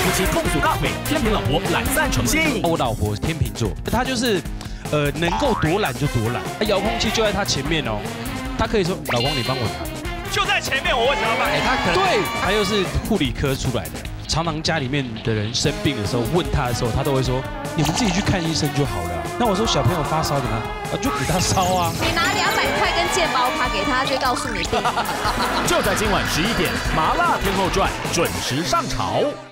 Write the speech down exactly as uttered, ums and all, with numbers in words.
夫妻共组大腿，天平老婆懒散成性。 我老婆天秤座，她就是，呃，能够多懒就多懒。遥控器就在她前面哦，她可以说：“老公，你帮我拿。” 就在前面，我为什么要帮？ 哎，她可能对，她又是护理科出来的，常常家里面的人生病的时候问她的时候，她都会说：“你们自己去看医生就好了。”那我说小朋友发烧怎么样？啊，就给他烧啊。 你拿两百块跟健保卡给他，就告诉你病。 就在今晚十一点，《麻辣天后传》准时上潮。